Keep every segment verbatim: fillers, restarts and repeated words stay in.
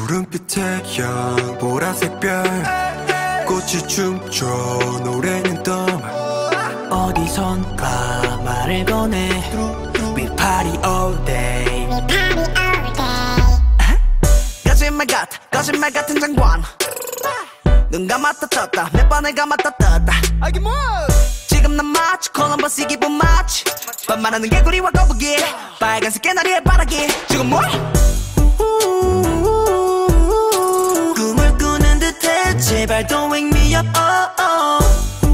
푸른빛 태양 보라색 별 꽃이 춤춰 노래는 떠나 어디선가 말을 꺼내 We party all day 거짓말 같아 거짓말 같은 장관 눈 감았다 떴다 몇 번을 감았다 떴다 지금 난 마치 콜럼버스 기분 마치 반말하는 개구리와 거북이 빨간색 깨나리의 바라기 지금 뭐? 꿈을 꾸는 듯해 제발 don't wake me up oh, oh.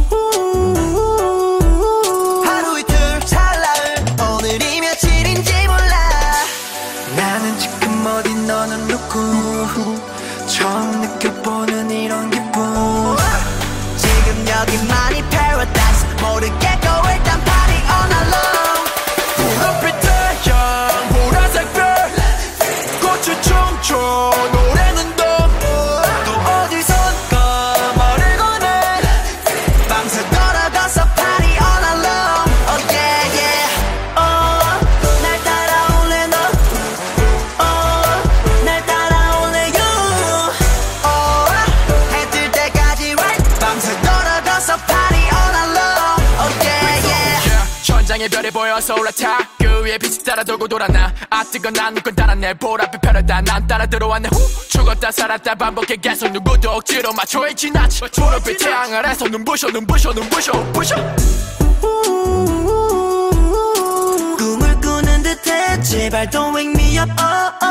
하루 이틀 찰나을 오늘이 며칠인지 몰라 나는 지금 어디 너는 누구 처음 느껴보는 이런 기분 지금 여기만이 paradise 모르겠고 일단 party all night long 푸른빛 태양 보라색 별 꽃이 춤춰 노래는 또 또 어디선가 말을 꺼내 밤새 돌아가서 party all night long oh yeah yeah oh, 날 따라올래 너 oh, 날 따라올래 you oh, 해 뜰 때까지 right 밤새 돌아가서 party all night long oh yeah yeah yeah, 천장에 별이 보여서 올라타 그 위에 빛이 따라 돌고 돌아나 아 뜨거 난 누군 따라내 보랏빛 펴려다 난 따라 들어왔네 후 죽었다 살았다 반복해 계속 누구도 억지로 맞춰 지나치 푸른빛 태양 아래서 눈부셔 눈부셔 눈부셔 부셔 꿈을 꾸는 듯해 제발 don't wake me up oh,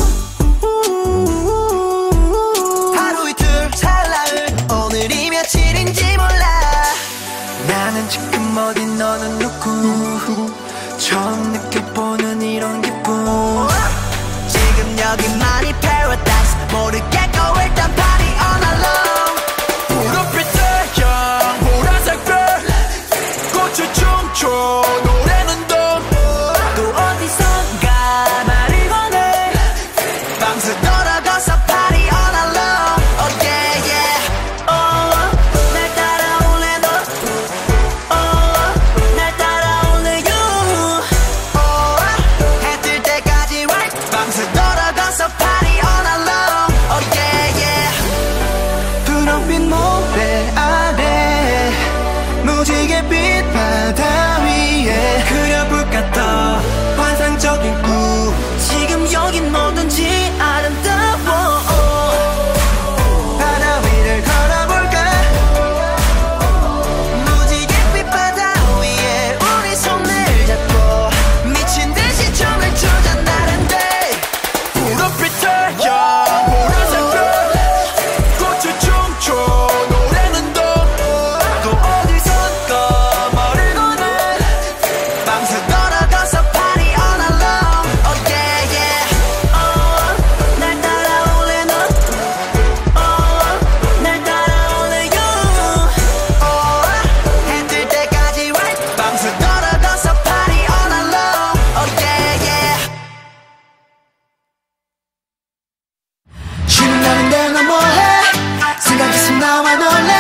oh. 하루 이틀 찰나을 오늘이 며칠인지 몰라 나는 지금 어디 너는 누구 처음 느껴보는 이런 기분 지금 여기만이 paradise 모르겠고 일단 party all night long 푸른빛 태양 보라색 별 꽃이 춤춰 노래는 또 또 어디선가 말을 꺼내 밤새 돌아가서 party all night long oh yeah yeah oh, 날 따라올래 너 oh, 날 따라올래 you oh, 해 뜰 때까지 right 밤새 돌아가서 party all night long oh yeah yeah 푸른빛 모래 아래 무지갯빛 바다 위에 그려볼까 더 환상적인 꿈 지금 여긴 뭐든지 아름다워 바다 위를 걸어볼까 무지갯빛 바다 위에 우리 손을 잡고 미친 듯이 춤을 추자 나른데 푸른빛 태양 보라색 별 꽃이 춤춰 노래는 또 또 어디선가 말을 꺼내 밤새 돌아가서 party all night long oh yeah yeah oh, 날 따라올래 너 oh, 날 따라올래 you oh, 해 뜰 때까지 right 밤새 돌아가서 party all night long oh yeah yeah 쉬는 날인데 너 뭐해 생각했으면 나와 놀래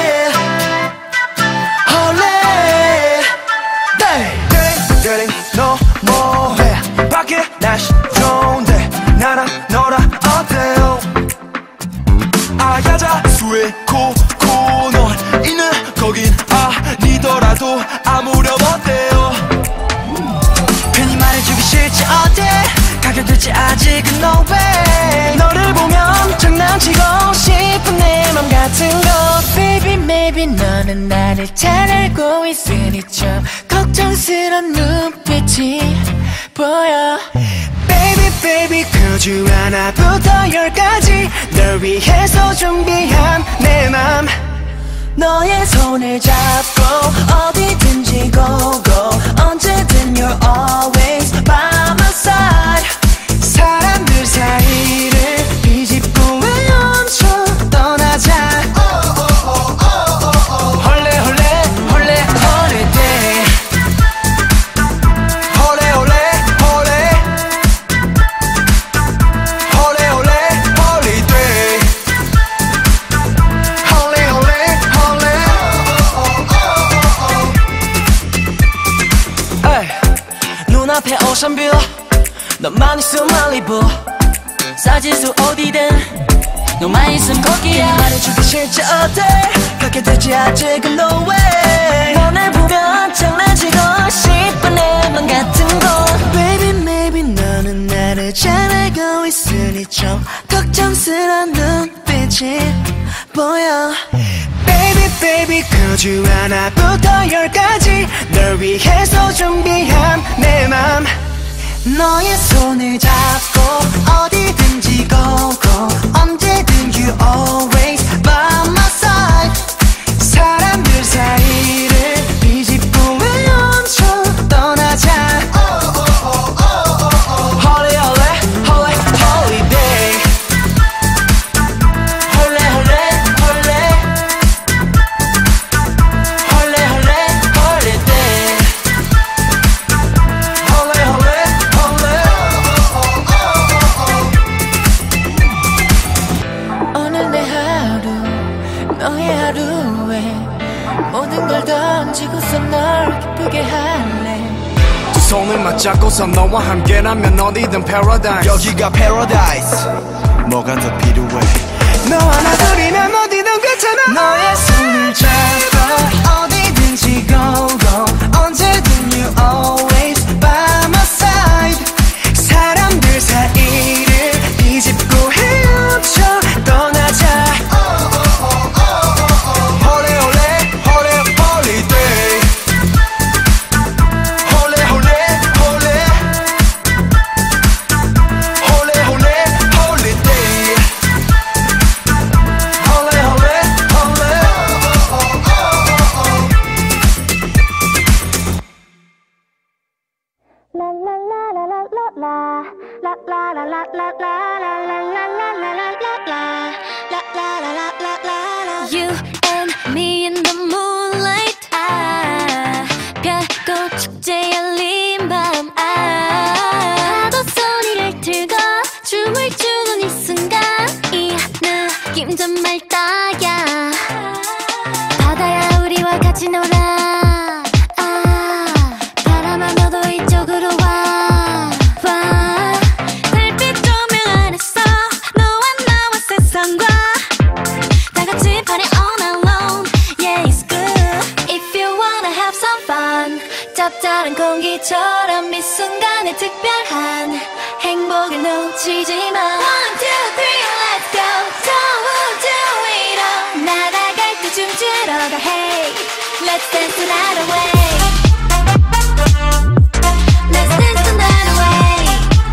홀래 땡땡 너 뭐해 밖에 날씨 좋은데 나랑 너랑 어때요 아야자수의 코코 넌 있는 거긴 아니더라도 아무렴 어때요 괜히 말해주기 싫지 어때 가격들지 아직은 no way 너를 보면 장난치고 싶은 내 맘 같은 거 Baby maybe 너는 나를 잘 알고 있으니 좀 걱정스런 눈빛이 보여 Baby baby 그 중 하나부터 열까지 널 위해서 준비한 내 맘 너의 손을 잡고 어디든지 go go 언제든 you're always by my side 사람들 사이를 비집고 헤엄쳐 떠나자 홀레 홀레 홀레 홀리데이 홀레 홀레 홀레 홀레 홀레 홀리데이 홀레 홀레 홀레 눈앞에 오션뷰 너만 있어 말리부 싸지수 어디든 너만 있음 거기야. 말해주기 싫지 어때 그렇게 되지 아직은 no way. 너를 보면 장난치고 싶은 내 맘 같은 거. Baby maybe 너는 나를 잘 알고 있으니 좀 걱정스러운 눈빛이 보여. Baby baby 거주 하나부터 열까지 널 위해서 준비한 내 맘. 너의 손을 잡고 어디든지 go go 언제든 you always by my side. 사람들 사이를 뒤집고 헤엄쳐 떠나자. Holy holy holy holiday. Holy holy holy Holy holy holiday. Holy holy 오늘 내 하루 너의 하루에 모든 걸 던지고서 널 기쁘게 할래. 두 손을 맞잡고서 너와 함께라면 어디든 paradise. 여기가 paradise. 뭐가 더 필요해. 너와 나 둘이면 어디든 괜찮아. 너의 손을 잡고 어디든지 go go 언제든 you always by my side. 사람들 사이를 뒤집고 헤엄쳐 떠나자. Holy holy holy holiday. Holy holy holy Holy holy holiday. Holy holy holy You and me in the moonlight. 아, 별꽃 축제 열린 밤. 아, 파도 소리를 틀고 춤을 추는 이 순간 이 느낌 정말 딱이야. 바다야 우리와 같이 놀아. 아, 바람아 너도 이쪽으로 와. 와, 달빛 조명 안에서 너와 나와 세상과 다 같이 party all night long. Yeah, it's good. If you wanna have some fun. 짭짤한 공기처럼 이 순간에 특별한 행복을 놓치지 마. One, two, three, let's go. 저 우주 위로 날아갈 때 춤추러 가. Hey, let's dance the night away. Let's dance the night away.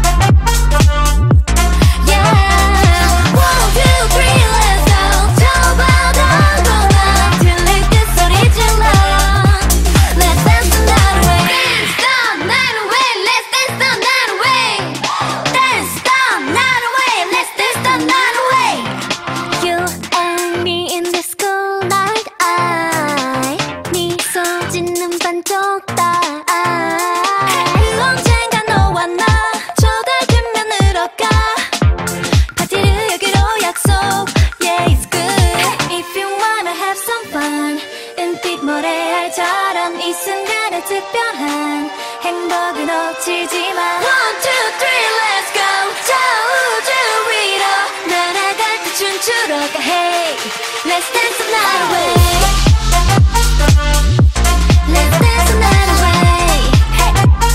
Yeah. One, two, three, let's go. 저 바다 공항 들릴 때 소리 질러. Let's dance the night away. Dance the night away. Let's dance the night away. Dance the night away. Let's dance the night away. You and me in this cool night. I 미소 짓는 반쪽 다. 그 언젠가 너와 나 저달 뒷면으로 가. 파티를 여기로 약속. Yeah, it's good. If you wanna have some fun. 은빛 모래알처럼 이 순간에 특별한 행복을 놓치지 마. One, two, three, let's go. 저 우주 위로 날아갈 때 춤추러 가. Hey, let's dance the night away. Let's dance the night away. Hey.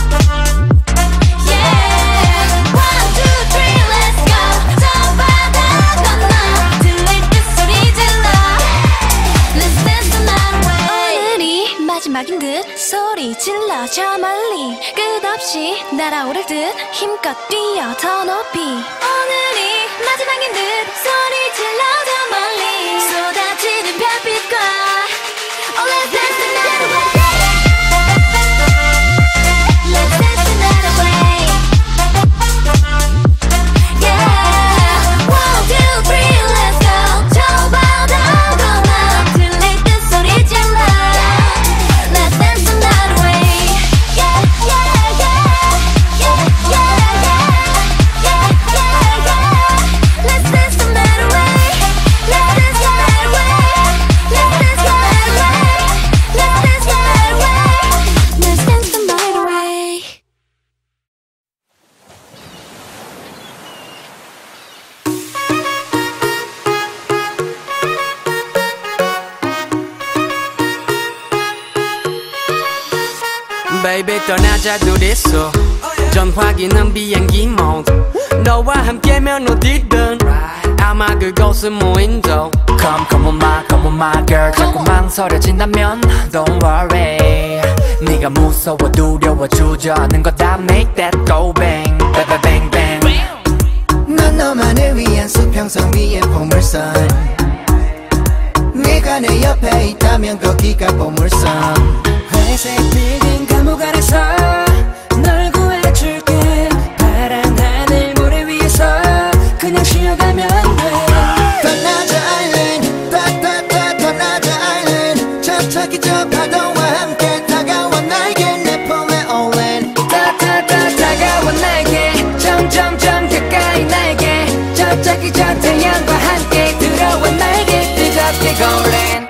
Yeah. One, two, three, let's go. 저 바다 건너 들릴 때 소리 질러. Let's dance the night away. 오늘이 마지막인 듯 소리 질러 저 멀리 끝없이 날아오를 듯 힘껏 뛰어 더 높이. 오늘이 마지막인 듯 소리 질러 저 멀리 쏟아지는 별빛과. Oh, let's dance the night away. Let's dance the night away. Yeah. One, two, three, let's go. 저 바다 건너 들릴 듯 소리 질러. Let's dance the night away. Yeah, yeah, yeah. Yeah, yeah, yeah. Yeah, yeah, yeah. baby 떠나자 둘이서 전화기는 비행기 모드 너와 함께면 어디든 아마 그곳은 무인도 Come come on my come on my girl 자꾸 망설여진다면 Don't worry 네가 무서워 두려워 주저하는 거다 Make that go bang bang bang bang 난 너만을 위한 수평선 위의 보물선 네가 내 옆에 있다면 거기가 보물선 회색 빌딩 감옥 안에서 널 구해줄게 파란 하늘 모래 위에서 그냥 쉬어가면 돼 떠나자 아일랜드 따따따 떠나자 아일랜드 저차기 저 파도와 함께 다가와 나에게 내 품에 올랜 따따따 다가와 나에게 점점점 가까이 나에게 저차기 저 태양과 함께 들어와 나에게 뜨겁게 골랜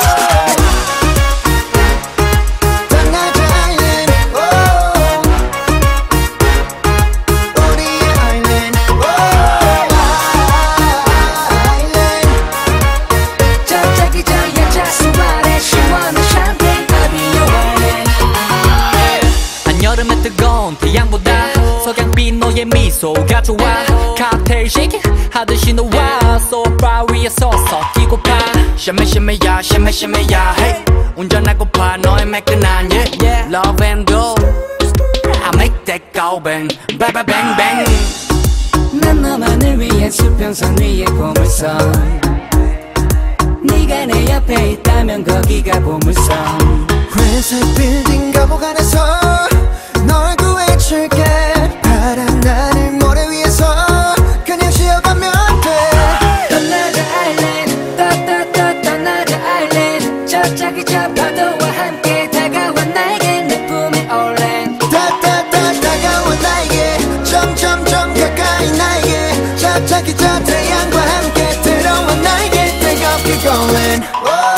여름의 뜨거운 태양보다 석양빛 너의 미소가 좋아 칵테일 쉐이킹 하듯이 너와 소파 위에 서서 뛰고파 샤메 샤메야 샤메 샤메야 hey 운전하고파 너의 매끈한 yeah yeah love and go I make that go bang bang bang bang bang 난 너만을 위한 수평선 위의 보물선 네가 내 옆에 있다면 거기가 보물선 회색 빌딩 감옥 안에서 널 구해줄게 파란 하늘 모래 위에서 그냥 쉬어가면 돼 떠나자 아일랜드 따따따 떠나자 아일랜드 저차기 저 파도와 함께 다가와 나에게 내 품에 올랜 따따따 다가와 나에게 점점점 가까이 나에게 저차기 저 태양과 함께 들어와 나에게 뜨겁게 골랜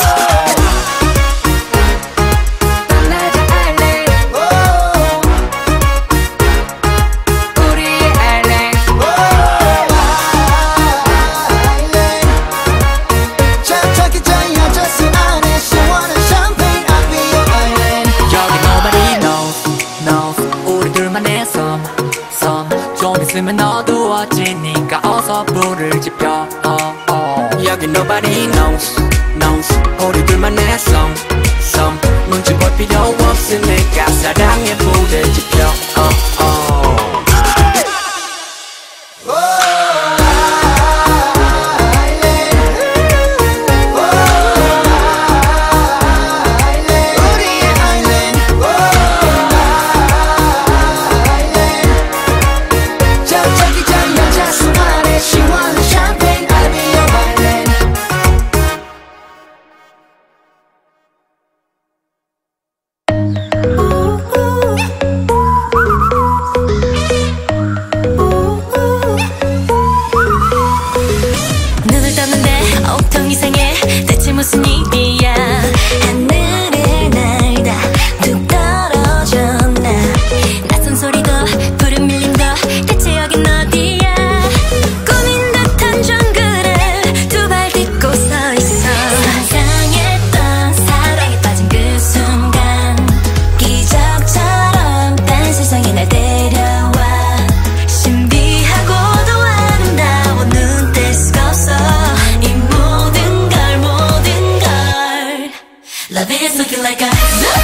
있으면 어두워지니까 어서 불을 지펴 oh, oh. 여기 nobody knows knows 우리 둘만의 song song 눈치 볼 필요 없으니까 사랑의 불을 지펴 oh, oh. 무슨 일이야 하늘을 날다 뚝 떨어졌나 낯선 소리도 푸른 밀림도 대체 여긴 어디야 꾸민 듯한 정글에 두 발 딛고 서 있어 상상했던 사랑에 빠진 그 순간 기적처럼 딴 세상에 날 데려와 신비하고도 아름다워 눈 뗄 수가 없어 이 모든 걸 모든 걸 Love is looking like a zoo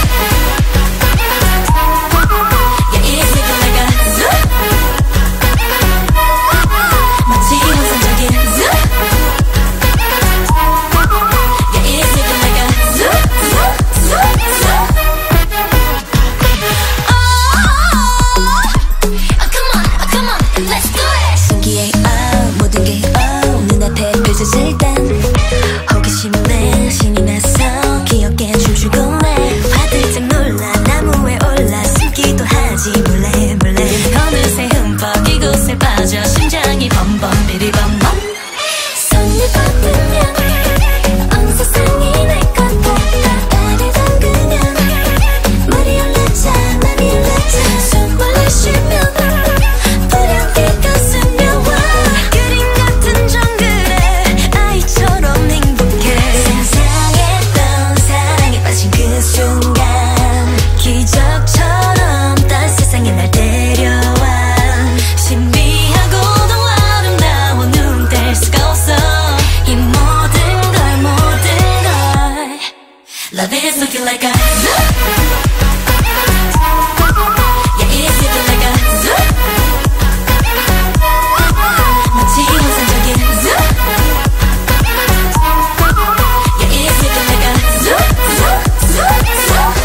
Yeah, it's looking like a zoo 마치 환상적인 zoo Yeah, it's looking like a zoo, zoo, zoo, zoo Oh, oh, come on, oh, come on, let's do it 신기해, oh, 모든 게 oh, 눈앞에 펼쳐질 땐 호기심에 신이 났어 기억에 춤추고 내 화들짝 놀라 나무에 올라 숨기도 하지 몰래 몰래 어느새 흠뻑 이곳에 빠져 심장이 범범 비리범범 손을 뻗으면 온 세상이 내 것 같아 발을 담그면 물이 올라차 맘이 올라차 숨을 쉬면 불현듯 가슴 묘와 그림 같은 정글에 아이처럼 zipping like a zoop. Yeah, it is zipping like a zoop. 마치 환상적인 zoop. Yeah, it is zipping like a zoop, zoop, zoop, zoop.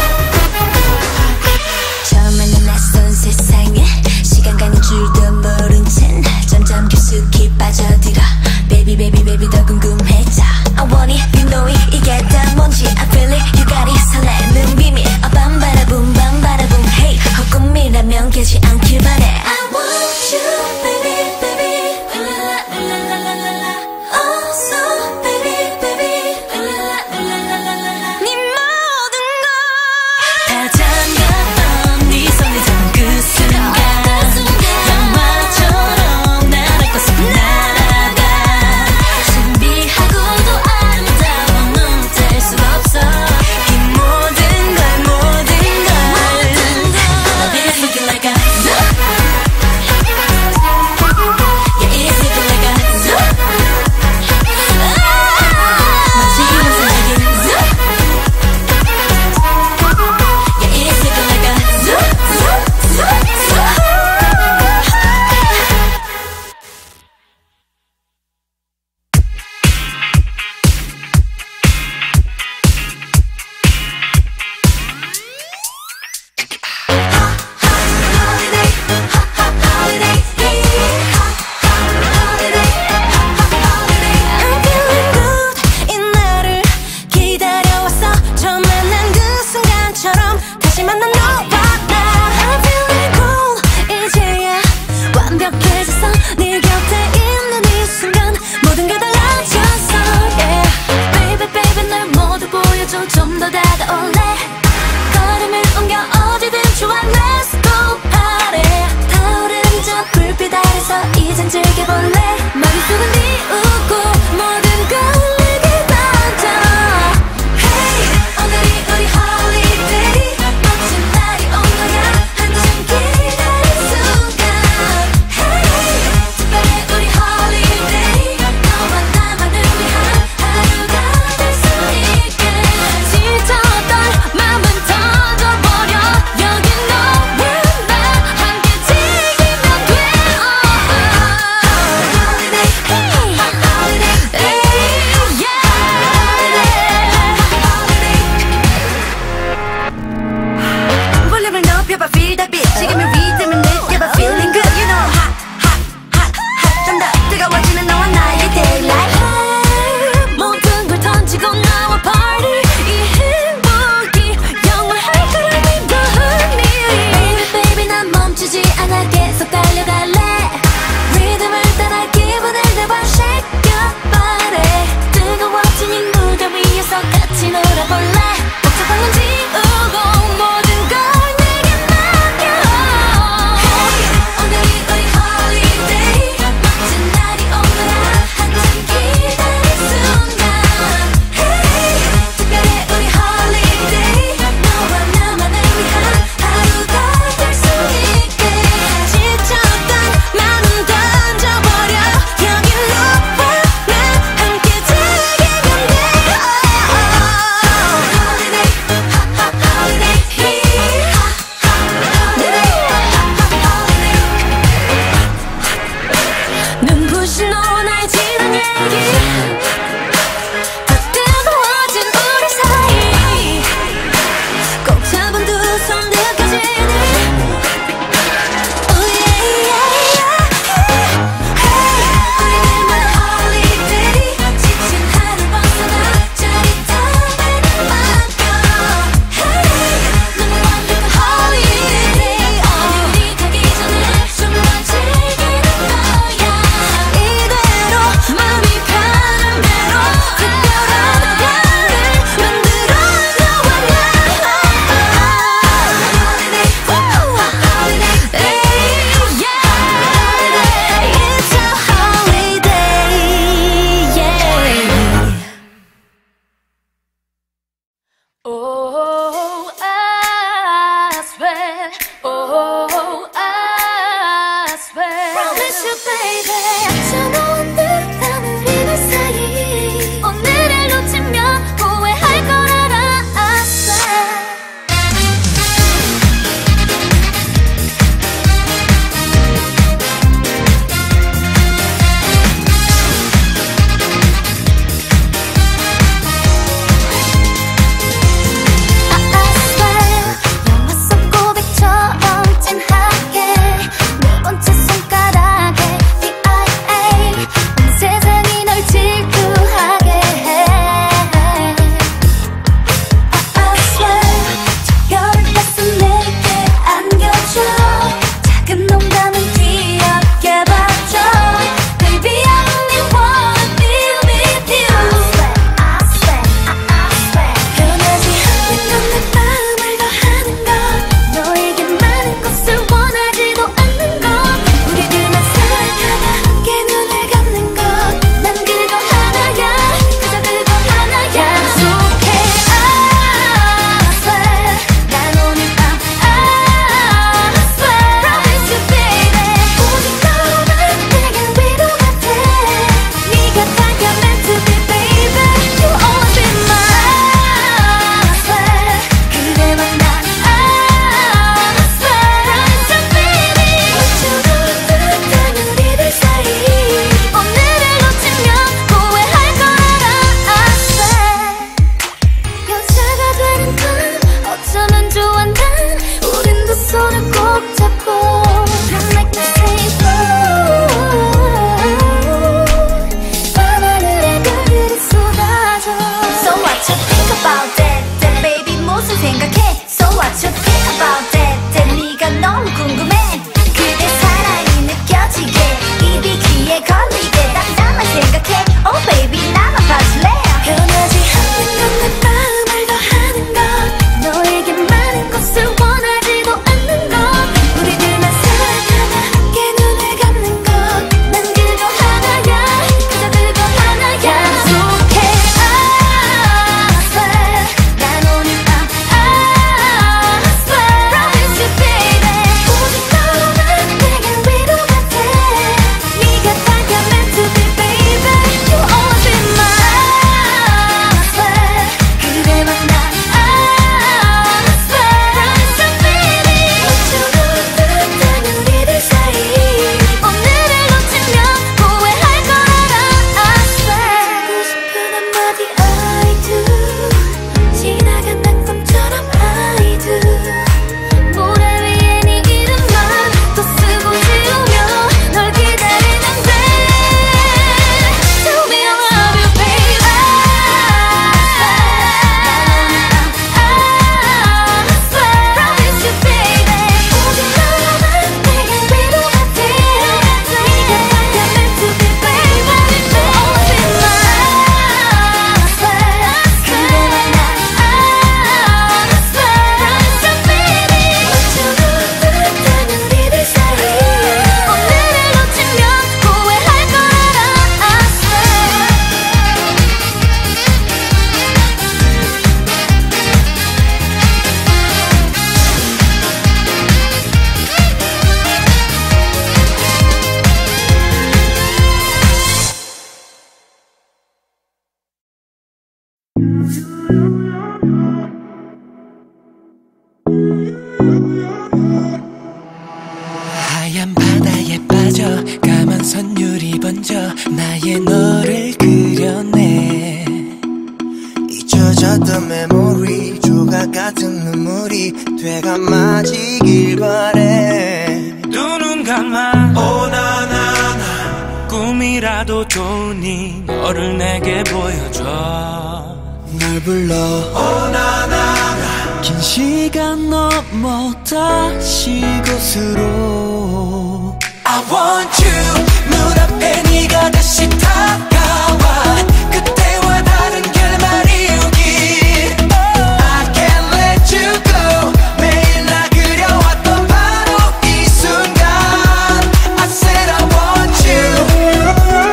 처음에는 낯선 세상에 시간 가는 줄도 모른 채 점점 깊숙이 빠져들어 Baby baby baby 더 궁금해져 I want it, you know it, 이게 다 뭔지 I feel it, you got it 설레는 하얀 바다에 빠져 까만 선율이 번져 나의 너를 그려내. 잊혀졌던 메모리 조각 같은 눈물이 되감아지길 바래. 두 눈 감아 오나나나 꿈이라도 좋으니 너를 내게 보여줘. 널 불러 오나나나 긴 시간 넘어 다시 곳으로 I want you 눈앞에 네가 다시 다가와 그때와 다른 결말이 오길 I can't let you go 매일 나 그려왔던 바로 이 순간 I said I want you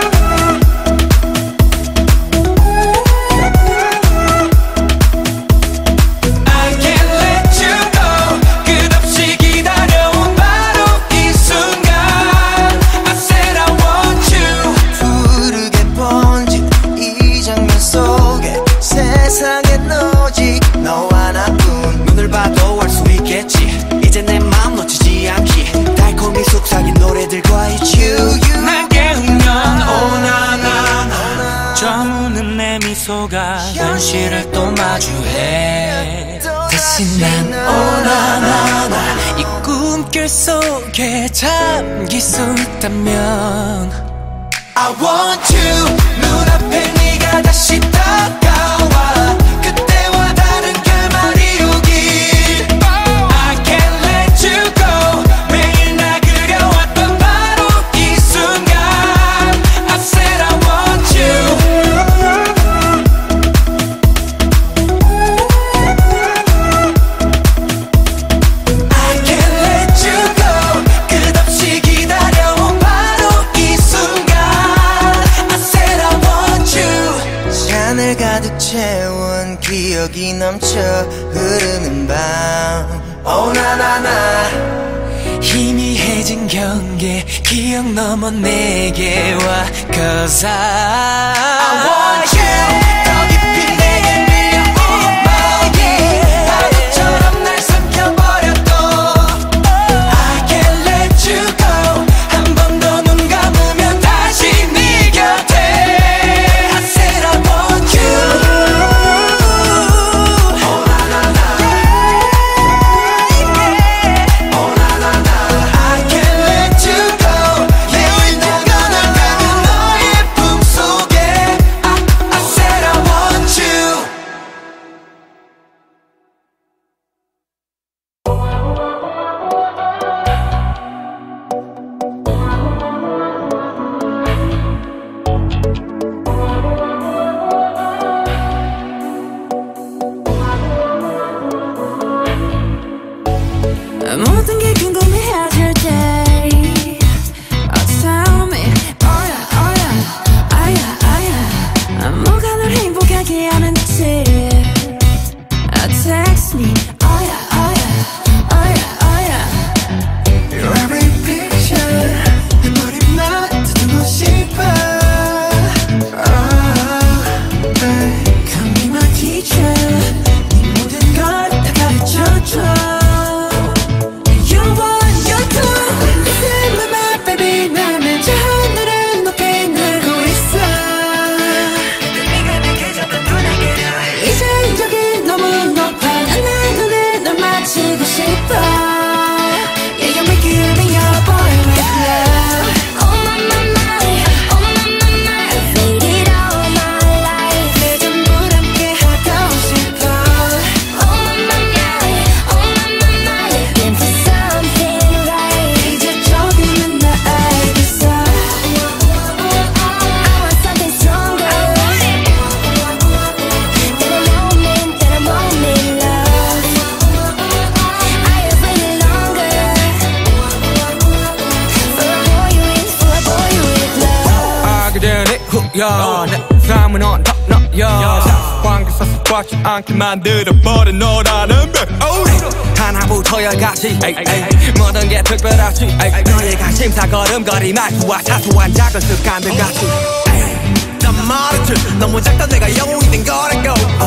I can't let you go 끝없이 기다려온 바로 이 순간 I said I want you 푸르게 번진 이 장면 속에 세상엔 오직 너와 나뿐 눈을 봐도 알 수 있겠지 이제 내 맘 놓치지 않기 달콤히 속삭인 노래들과 It's you, you 날 깨우면 오나나나 저무는 내 미소가 현실을 또 마주해. 다시 난 오나나나 이 꿈결 속에 잠길 수 있다면 I want you 눈앞에 네가 다시 다가와 그때와 다른 결말이 오길 I can't let you go 매일 나 그려왔던 바로 이 순간 I said I want you I can't let you go 끝없이 기다려온 바로 이 순간 I said I want you 잔을 가득 채운 기억이 넘쳐 흐르는 밤 Oh na na na 희미해진 경계 기억 넘어 내게 와 Cause I, I want you 더 깊이 내게 밀려온 마음이 파도처럼 날 삼켜버렸도 I can't let you go 한 번 더 눈 감으면 다시 네 곁에 I said I want you Oh na na na Oh na na na I can't let you go 매일 내가 널 담은 너의 품속에 I, I said I want you 모든 게 궁금해질 때 Oh tell me Oh yeah oh yeah 아야 아야 뭐가 널 행복하게 하는지 Oh text me Oh yeah oh yeah oh yeah oh yeah Your every picture 내 머리만 듣고 싶어 Oh babe Come be my teacher 네 모든 걸 다 가르쳐줘 You want you do Listen to my baby 나는 저 하늘을 높이 날고 있어 네가 내게 잡은 눈을 그려 이제 여기 너무 높아 난 내 눈에 널 맞추고 싶어 Yeah you make it in your boy with love Oh my my my Oh my my my I need it all my life 내 전부 함께 하고 싶어 Oh my my my Oh my my my Into something right 이제 조금은 나 알겠어 I want something stronger That a moment, that a moment love I have waited longer For a boy you in, for a boy you with love 아 그대는 후연 내 삶은 언덕 너여 관계 섭섭하지 않게 만들어버린 너라는 배 하나부터 열까지 모든 게 특별하지 너의 관심사 걸음걸이 말투와 사소한 작은 습관들 같이 난 말했지 너무 작다 내가 영웅이 된 거라고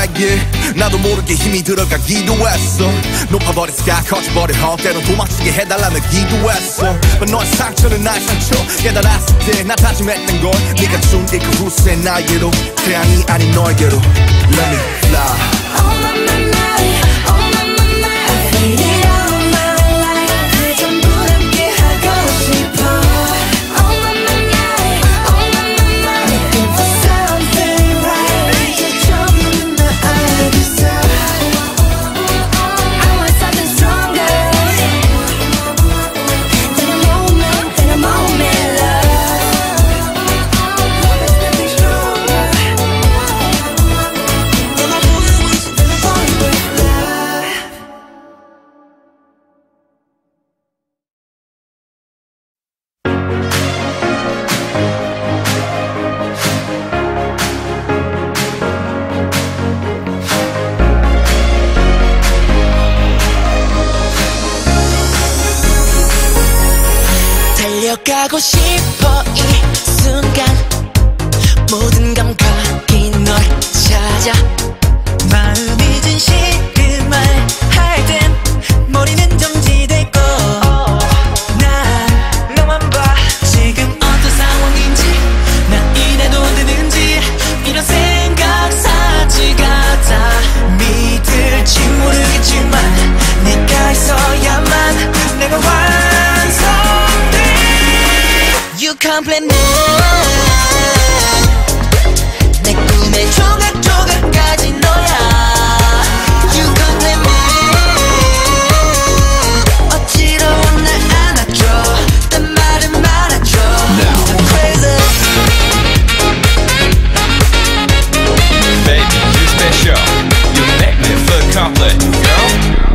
나에게 나도 모르게 힘이 들어가기도 했어. 높아버린 sky 커져버린 헛 때론 도망치게 해달라며 기도했어. But 너의 상처는 나의 상처 깨달았을 때 나 다짐했던 걸 네가 준 그 후세 나에게로 태양이 아닌 너에게로 Let me fly. Oh my my my, oh my my my, I feel it all my life. 그 전부 함께 하고 싶어. Oh my my my, oh my my my, looking for something right. 이제 조금은 나 알겠어. I want something stronger than a moment, than a moment, love. Something stronger than a moment, than a moment, love. 달려가고 싶어 이 순간 모든 감각이 널 찾아 마음이 진실을 말할 땐 머리는 정지되고 난 너만 봐 지금 어떤 상황인지 난 이래도 되는지 이런 생각 사치 같아 믿을지 모르겠지만 네가 있어야만 내가 완성돼. You complete me. 내 꿈의 조각조각까지 너야. You complete me. 어지러워 날 안아줘. 딴 말은 말아줘. I'm crazy. Baby, you special. You make me feel complete, girl.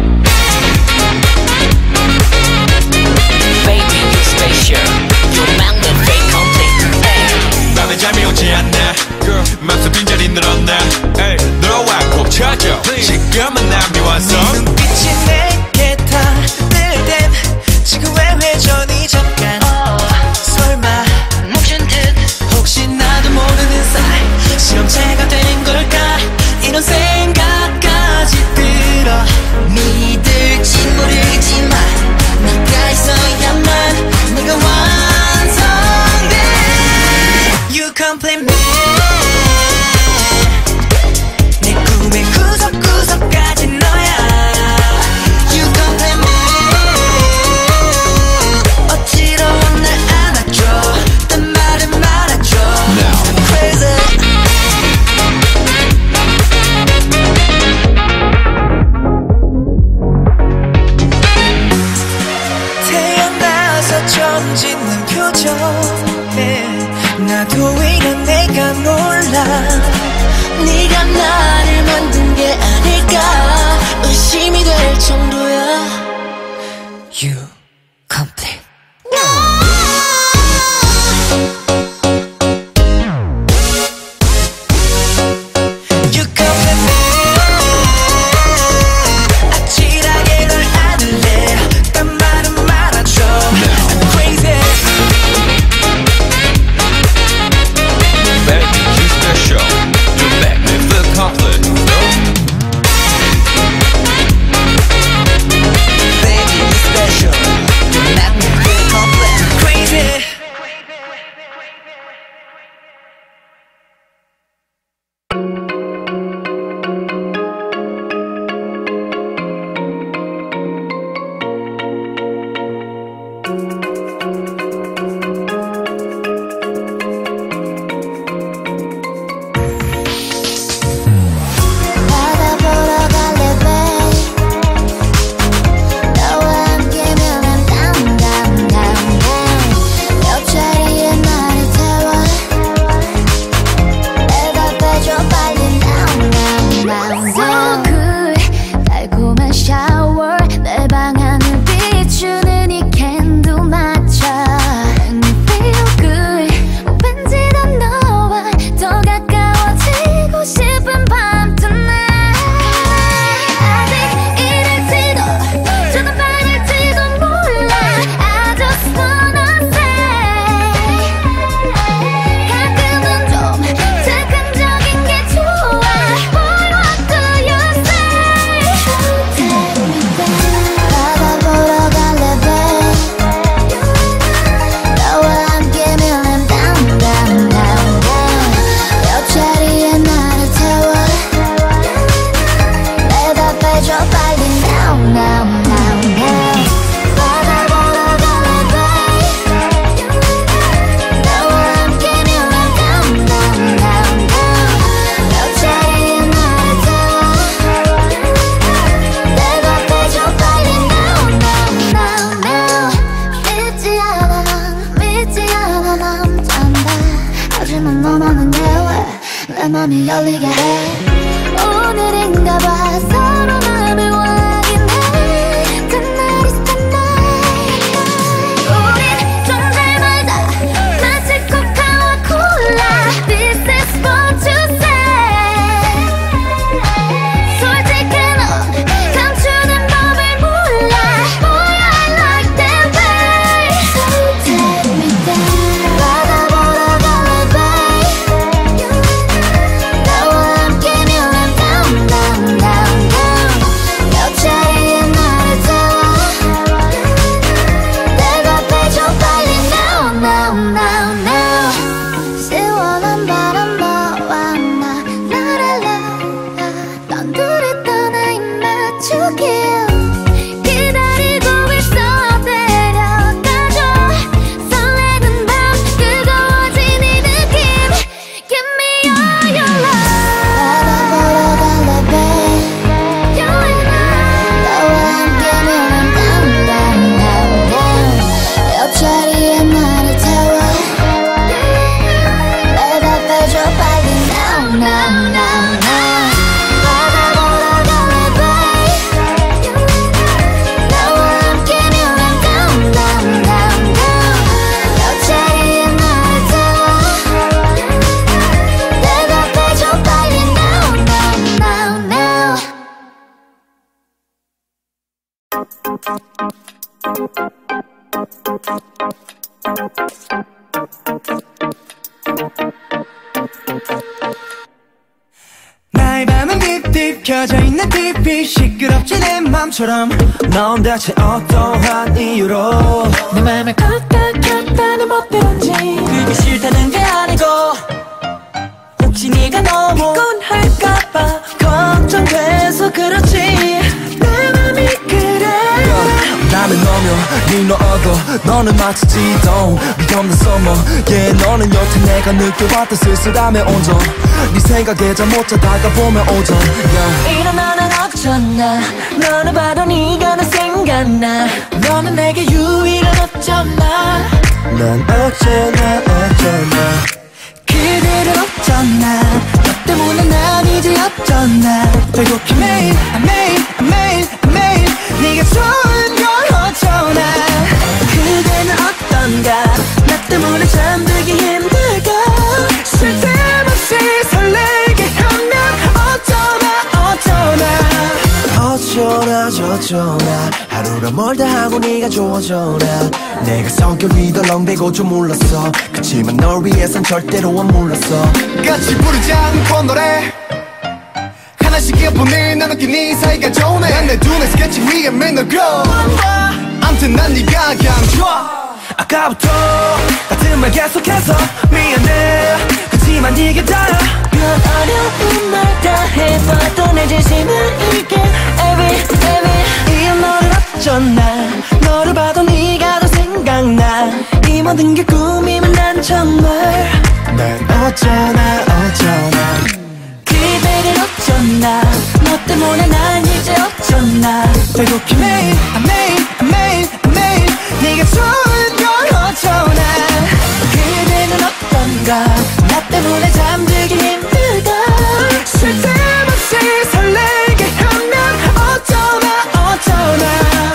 Baby, you special. You make me feel complete. Ay. 밤에 잠이 오지 않나 맘속 빈자리 늘었나 들어와 꼭 찾아 지금은 난 미완성 네 눈빛이 내게 닿을 땐 지구의 회전이 잠깐 설마 멈춘 듯 혹시 나도 모르는 사이 실험체가 되는 걸까 이런 생각까지 들어 믿을지 모르겠지만 네가 있어야만 내가 완성돼. You complete me. 내 꿈의 구석구석까지 너야. You complete me. 어지러워 날 안아줘. 딴 말은 말아줘. I'm crazy. 태어나서 처음 짓는 표정에 나도 이런 내가 놀라. 네가 나를 만든 게 아닐까 의심이 될 정도야. You complete. You complete me. 아찔하게 널 안을래. 딴 말은 말아줘. I'm crazy. Baby, you special. You make me feel complete, girl. Baby, you special. You make me 하지만 너만은 예외 내 맘이 열리게 해 오늘인가 봐 서로 마음을 확인해 Tonight is the night 우린 존재마다 마치 코카와 콜라 This is what you say 솔직한 넌 감추는 법을 몰라 Boy I like that way So take me down 바다 보러 갈래 babe 나와 함께면 I'm down down down down 옆자리에 나를 태워 내가 빼줘 빨리 now now now now 시원한 바람 너와 나 나랄라 넌 둘이 떠나 입 맞추길 기다리고 있어 데려가줘 설레는 밤 뜨거워진 이 느낌 Give me all your love 바다 보러 갈래 babe You and I 너와 함께면 I'm down down down down 옆자리에 나를 태워 내가 빼줘 빨리 now now now now 바다 보러 갈래 babe 나와 함께면 I'm down down down down 옆자리에 나를 태워 내가 빼줘 빨리 now now now now 나의 밤은 딥딥 켜져 있는 티비 시끄럽지 내 맘처럼 넌 대체 어떠한 이유로 내 맘을 껐다 켰다 내 멋대로인지 그게 싫다는 게 아니고 혹시 네가 너무 피곤할까봐 걱정돼서 그렇지 내 맘이 그래 나는 너며 네 너어도 너는 마치 지도 위험한 서머 yeah 너는 여태 내가 느껴봤던 쓸쓸함의 온전 네 생각에 잠 못 자다가 보면 오전 yeah. 일어나 난 어쩌나 너를 봐도 네가 나 생각나 너는 내게 유일한 어쩌나 난 어쩌나 어쩌나 그대를 어쩌나 너 때문에 난 이제 어쩌나 배고픈 매일 매일 매일 매일 네가 좋은 걸 어쩌나 그대는 어떤가 나 때문에 잠들기 힘들까 쉴 틈 없이 설레게 하면 어쩌나 어쩌나 어쩌나 저쩌나 하루가 멀다 하고 네가 좋아져나 내가 성격이 덜렁대고 좀 몰랐어 그치만 널 위해선 절대로 안 몰랐어 같이 부르지 않고 노래 하나씩 이어폰을 나눠끼 네 사이가 좋네 난 내 눈에 스케치 위에 맨날 grow 암튼 난 네가 그냥 좋아 아까부터 같은 말 계속해서 미안해 그치만 이게 다야 별 어려운 말 다 해봐도 내 진심을 잃게 Every every 이 너를 어쩌나 너를 봐도 네가 더 생각나 이 모든 게 꿈이면 난 정말 난 어쩌나 어쩌나 그대를 어쩌나 너 때문에 난 이제 어쩌나 배고픈 매일 매일 매일 매일 네가 좋은 걸 어쩌나 그대는 어떤가 나 때문에 잠들기 힘들다 쉴 틈 없이 설레게 하면 어쩌나 어쩌나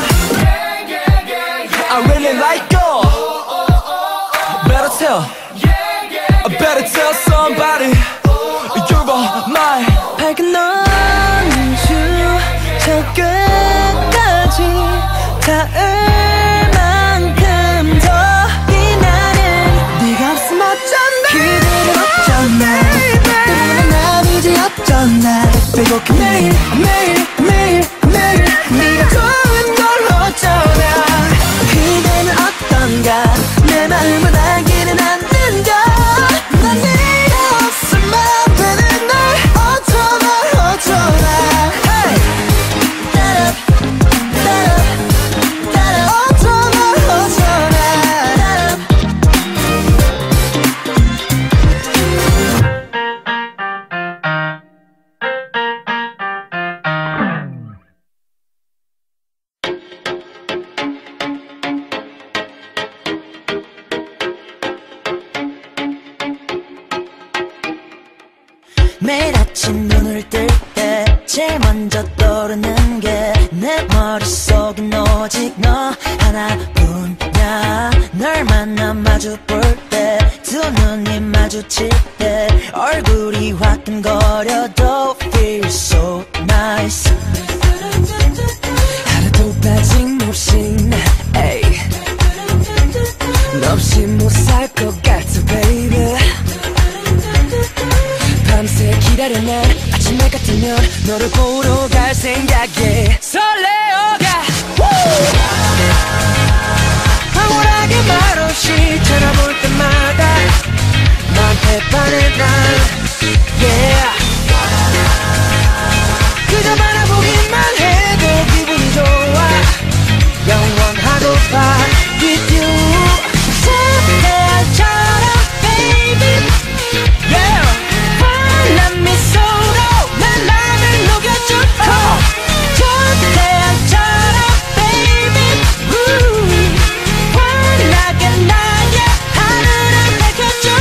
I really like you Better tell Better tell somebody You're all mine 밝은 넌주 저 끝까지 닿을 만큼 더 이 나는 네가 없으면 어쩌나 그대를 어쩌나 너 때문에 난 이제 어쩌나 배고픈 매일 매일 매일 매일 네가 좋은 걸 어쩌나 그대는 어떤가 내 마음을 알기는 않는가 난 네가 없으면 안 되는 날 어쩌나 어쩌나 hey. 따라 따라 따라 어쩌나 어쩌나 따라 매일 아침 눈을 뜰 때 제일 먼저 떠오르는 게 내 머릿속엔 오직 너 하나뿐이야. 널 만나 마주 볼 때 두 눈이 마주칠 때 얼굴이 화끈거려도 feel so nice. 하루도 빠짐없이 에이 너 없이 못 살 것 같아 baby. 밤새 기다려 난 아침 해 같으면 너를 보러 갈 생각에 설레어가 황홀하게 말없이 쳐다볼 때마다 너한테 반해 난 yeah. 그저 바라보기만 해도 기분이 좋아. 영원하고파 with you. 새해처럼 baby yeah. 환한 미소로 내 맘을 녹여줘. 저태양처럼 baby Woo. 환하게 나의 하늘을 밝혀줘.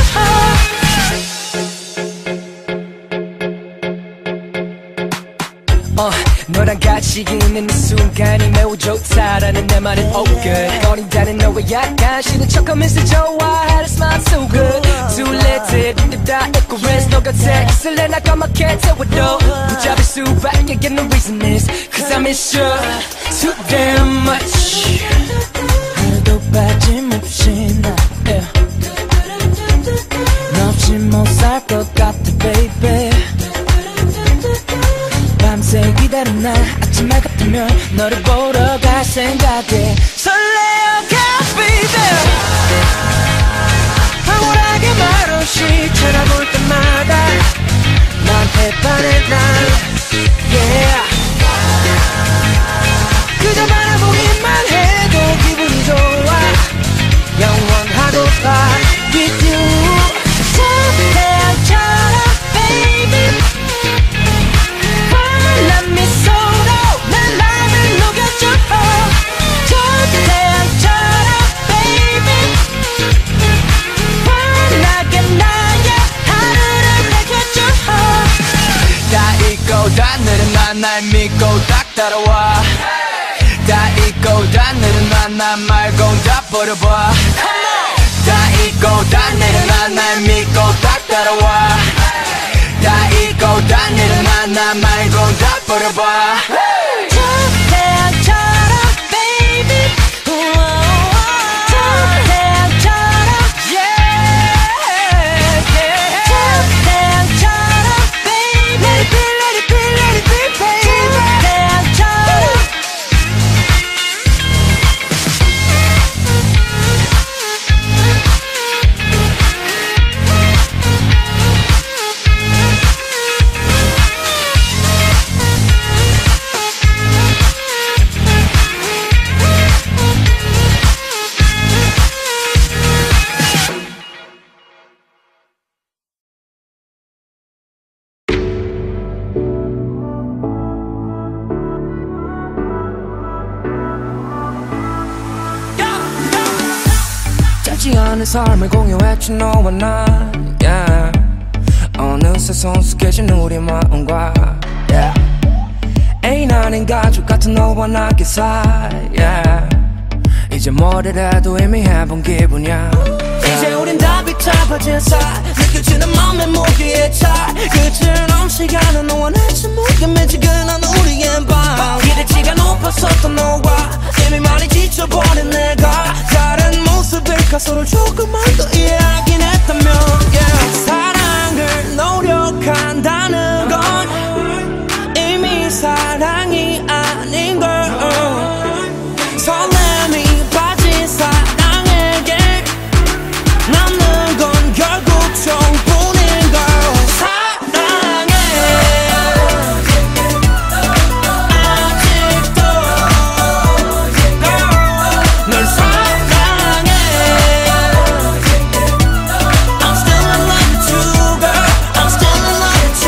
어, 너랑 같이 있는 이 순간이 매우 좋다라는 내 말은 oh good. 꺼린다는 너의 약간 싫은 척하면서 좋아하는 smile so good. 둘레트 다 잊고 rest 너 곁에 있을래 나 까맣게 태워도 붙잡을 수밖에 없는 reason is cause I miss you too damn much. 하루도 빠짐없이 나 yeah. 너 없이 못 살 것 같아 baby. 밤새 기다린 날 아침 말 같으면 너를 보러 갈 생각에 설레어가 baby. 황홀하게 말없이 쳐다볼 때마다 나한테 반해 난 yeah. 그저 바라보기만 해도 기분이 좋아. 영원하고파 with you. 태양처럼 baby 환한 미소로 내 맘을 녹여줘. 저 태양처럼 baby 환하게 나의 하늘을 밝혀줘. 다 잊고 다 내린 난 날 믿고 딱 따라와. 다 잊고 다 내린 난 날 말고 다 버려봐. 다 잊고 다 내린 난 날 믿고 딱 따라와. 다 잊고 다 내린 난 날 말고 다 버려봐. 저 태양처럼 baby 저 태양처럼 yeah. 저 태양처럼 baby let it be let it be let it be baby. 저 태양처럼 짧지 않은 삶을 공유했지 너와 나 yeah. 어느새 성숙해진 우리 마음과 yeah. 애인 아닌 가족 같은 너와 나 기사 yeah. 이제 뭐를 해도 이미 해본 기분이야 yeah. 이제 우린 다 비춰버진 살 느껴지는 맘의 무게의 차 끝은 시간은 너와 내 침묵에 미치근한 우리의 밤 기대치가 높았었던 너와 이미 많이 지쳐버린 내가 다른 모습을 가서로 조금만 더 이해하긴 했다면 yeah. 사랑을 노력한다는 건 이미 사랑이 아닌 걸 설렘이 빠진 사랑에게 남는 건 결국 정뿐인 걸 사랑해 아직도 널 사랑해 I'm still in love with you girl I'm still in love with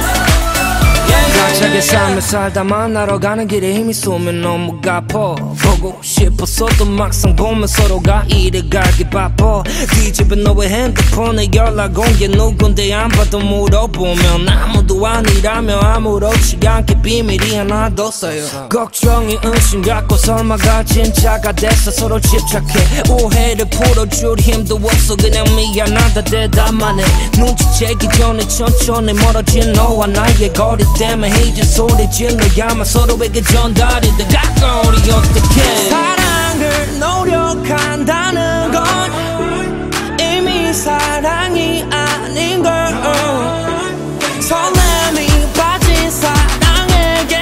you yeah, yeah, yeah. 삶을 살다 만나러 가는 길에 힘이 쏘면 너무 가퍼 보고 보고 싶었어도 막상 보면 서로가 이래 가기 바빠 뒤집어 너의 핸드폰에 연락 온 게 누군데 안 봐도 물어보면 아무도 아니라며 아무렇지 않게 비밀이 하나 더 쌓여 걱정이 의심 갖고 설마가 진짜가 됐어 서로 집착해 오해를 풀어줄 힘도 없어 그냥 미안하다 대답만 해 눈치채기 전에 천천히 멀어진 너와 나의 거리 때문에 이제 소리 질러야만 서로에게 전달이 돼 가까운 우리 어떡해 사랑을 노력한다는 건 이미 사랑이 아닌 걸 설렘이 빠진 사랑에게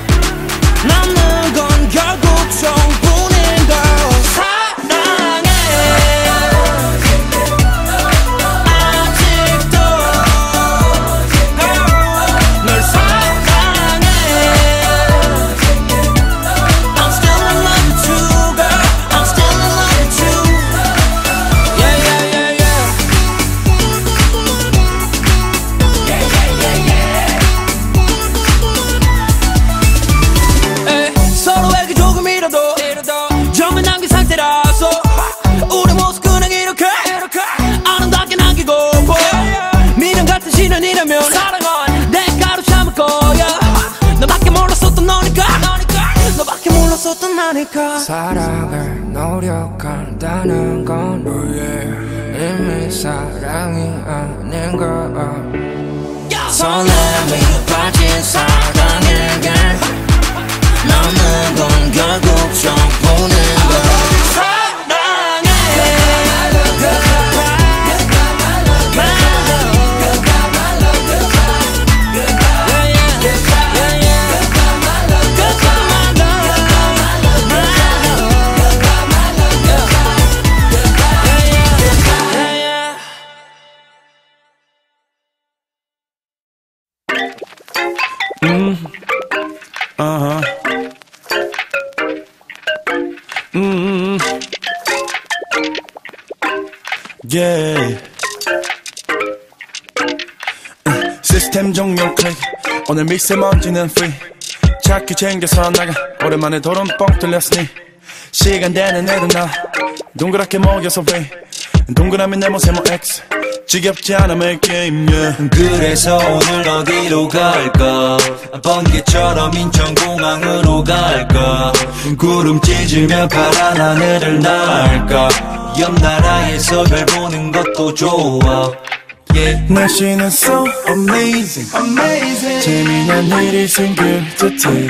남는 건 결국 정뿐인 걸 사랑해 아직도 널 사랑해 I'm still in love with you girl I'm still in love with you Yeah yeah yeah yeah Yeah yeah yeah yeah 에이, 서로에게 조금이라도 점을 남긴 상태라서 우리 모습 그냥 이렇게 아름답게 남기고 미련 같은 시련이라면 사랑은 내가로 참을 거야 너밖에 몰랐었던 너니까 너밖에 몰랐었던 나니까 사랑을 노력한다는 건 이미 사랑이 아닌 걸 설렘이 빠진 사랑에게 남는 건 결국 정뿐인 걸 Uh-huh. Mm-hmm. Yeah. 시스템 종료 클릭 오늘 미세먼지는 free 차키 챙겨서 나가 오랜만에 도론 뻥 뚫렸으니 시간 되는 애들 나 동그랗게 모여서 왜 동그라미 네모 세모 X 지겹지 않아 make game yeah. 그래서 오늘 어디로 갈까 번개처럼 인천공항으로 갈까 구름 찢으며 파란 하늘을 날까 옆 나라에서 별 보는 것도 좋아 yeah. 날씨는 so amazing, amazing. 재미난 일이 생길 듯해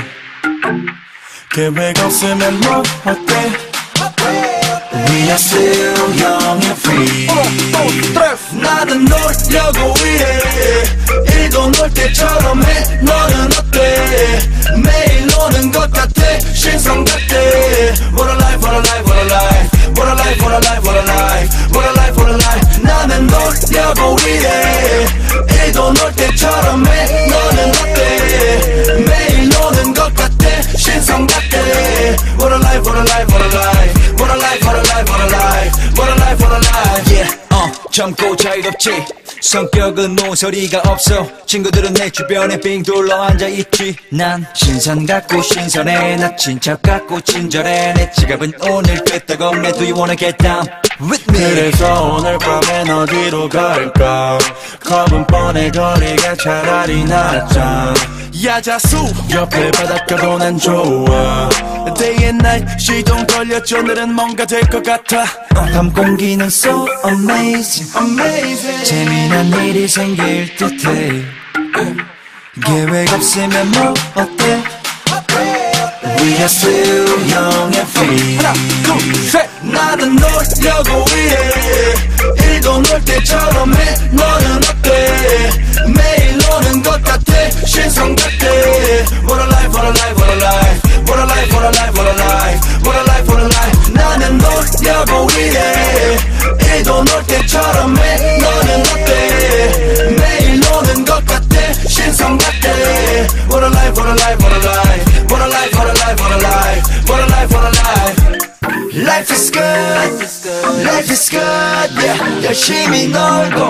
계획 없으면 뭐 어때 We are still young and free 나는 놀려고 일해 일도 놀 때처럼 해 너는 어때 매일 노는 것 같아 신성 같아 What a life, what a life, what a life What a life, what a life, what a life What a life, what a life 나는 놀려고 일해 일도 놀 때처럼 해 너는 어때 매일 노는 것 같아 신성 같아 What a life, what a life, what a life What a life, what a life, what a life What a life, what a life Yeah, uh, 젊고 자유롭지 성격은 모서리가 없어 친구들은 내 주변에 빙 둘러 앉아있지 난 신선 같고 신선해 나 친척 같고 친절해 내 지갑은 오늘 끄떡없네 Do you wanna get down with me 그래서 오늘 밤엔 어디로 갈까 겁은 뻔해 거리가 차라리 낫잖아 야자수 옆에 바닷가도 난 좋아 Day and night 시동 걸렸죠 오늘은 뭔가 될 것 같아 밤 공기는 so amazing, amazing. 재미난 일이 생길 듯해 계획 없으면 뭐 어때 We are still young and free 하나 둘셋 나는 놀려고 일해 일도 놀 때처럼 해 너는 어때 매일 노는 것 같아 신성 같아 What a life, what a life, what a life What a life, what a life, what a life What a life, what a life 나는 놀려고 일해 일도 놀 때처럼 해 너는 어때 매일 노는 것 같아 신성 같아 What a life, what a life, what a life What a life, what a life, what a life What a life, what a life Life is good, life is good, yeah. 열심히 놀고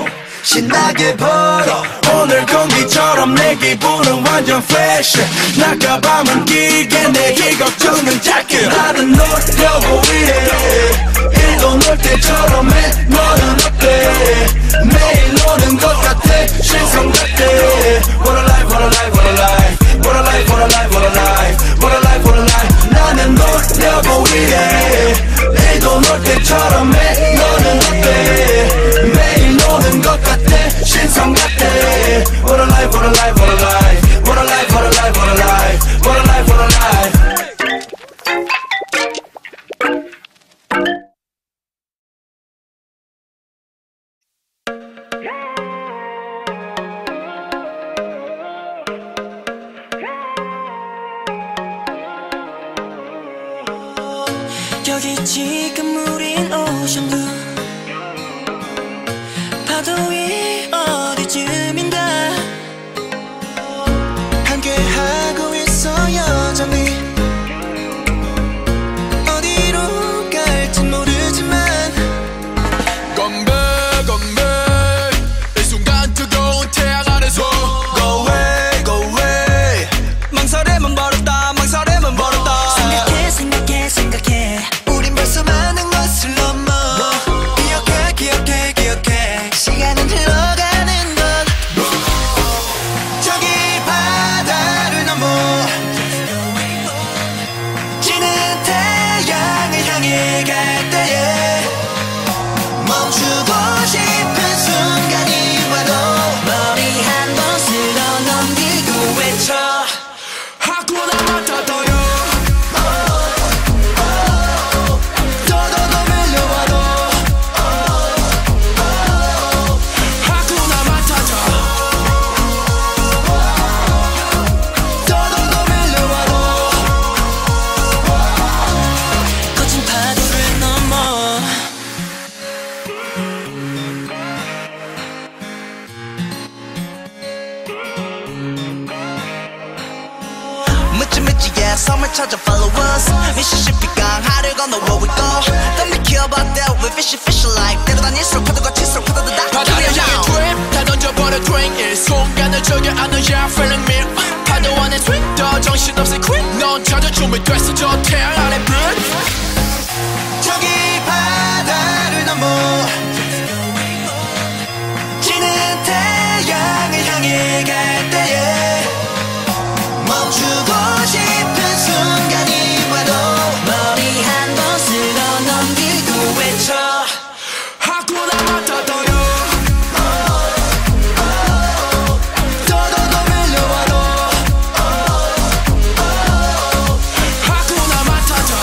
신나게 벌어 오늘 공기처럼 내 기분은 완전 fresh 낮과 밤은 길게 내일 걱정은 짧게 나는 놀려고 이래 일도 놀 때처럼 해 너는 어때 매일 노는 것 같아 신성 같아 What a life what a life what a life What a life what a life what a life What a life what a life 나는 놀려고 이래 일도 놀 때처럼 해 너는 어때 매일 노는 것 같아 신성 같아 What a life what a life what a life What a life what a life what a life What a life what a life 여기 지금 우린 오션뷰 파도 위 어디쯤인가 함께하고 있어 여전히 어디로 갈진 모르지만 건배 건배 이 순간 뜨거운 태양 아래서 Go away go away 망설임은 버렸다 망설임은 버렸다 생각해 생각해 생각해 우린 벌써 많은 것을 넘어 기억해 기억해 기억해 시간은 흘러가는 것 저기 바다를 넘어 지는 태양을 향해 갈 때에 멈추고 싶은 순간이 와도 머리 한 번 쓸어 넘기고 외쳐 하쿠나 마타타요 더더더 밀려와도 하쿠나 마타타 더더더 밀려와도 거친 파도를 넘어 묻지 묻지의 섬을 찾아 follow us 미시시피 강하를 건너 where we go Don't be care about that we fishy fishy like 때려다닐수록 파도가 칠수록 파도도 다 바다를 향해 트립 다 던져버려 drink 이 순간을 즐겨 안는 yeah feeling me 파도 안에 swing 더 정신없이 queen 넌 찾아 준비됐어 저 태양 아래 빛 저기 바다를 넘어 지는 태양을 향해 갈 때에 멈추고 싶은 순간이 와도 머리 한 번 쓸어 넘기고 외쳐 하쿠나 마타타요 더더더 밀려와도 하쿠나 마타타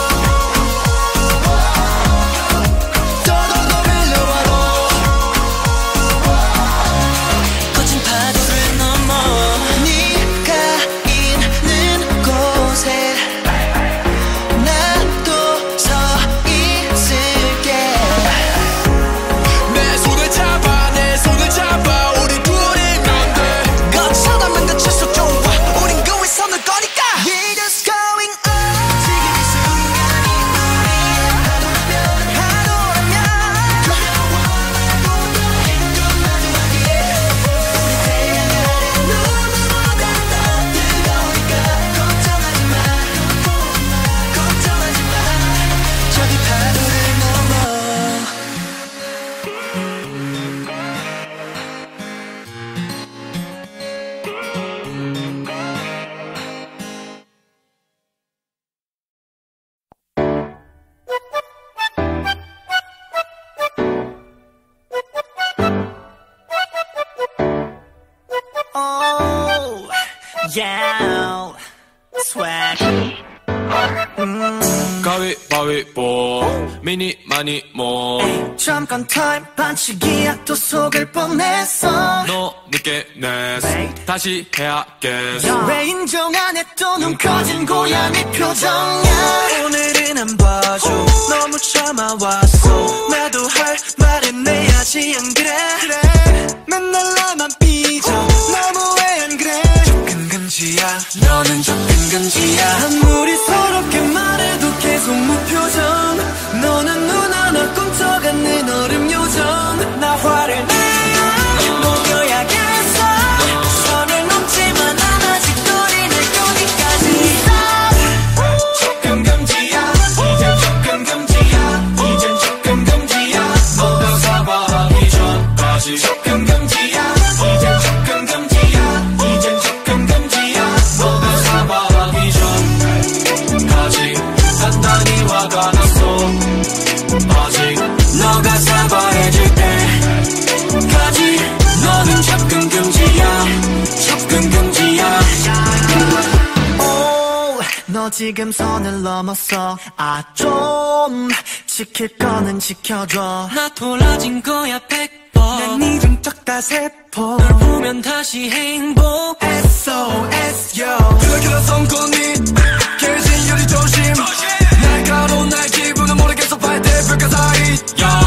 더더더 밀려와도 거친 파도를 넘어 네가 있는 곳에 나도 서 있을게 내 손을 잡아 내 손을 잡아 우리 둘이면 돼 거쳐다만 다칠수록 좋아 우린 그 위에 서는 거니까 We're just going on 지금 이 순간이 우리의 파도라면 파도라면 우리 태양 아래 누구보다 더 뜨거우니까 걱정하지 마 걱정하지 마 저기 파도를 넘어 Oh, yeah, swag. 가위바위보 미니 많이 뭐 잠깐 타임 반칙이야 또 속을 뻔했어 너 늦게 냈어 다시 해야겠어 왜 인정 안 해 또 눈 커진 고양이 표정이야 오늘은 안 봐줘 너무 참아왔어 나도 할 말은 내야지 안 그래 그래 맨날 나만 삐져 너무해 안 그래 접근금지야 너는 접근금지야 아무리 서럽게 말해도 계속 무표정 너는 눈 하나 꼼짝 않는 얼음 요정 나 화를 내 지금 선을 넘었어. 아 좀 지킬 거는 지켜줘. 나 돌아진 거야 백 번. 난 이름 적다 세포. 널 보면 다시 행복. 에스 오 에스 yo. 그렇게 성공이 깨진 유리 조심. 날카로운 날 기분은 모르겠어. 파이트 불가사의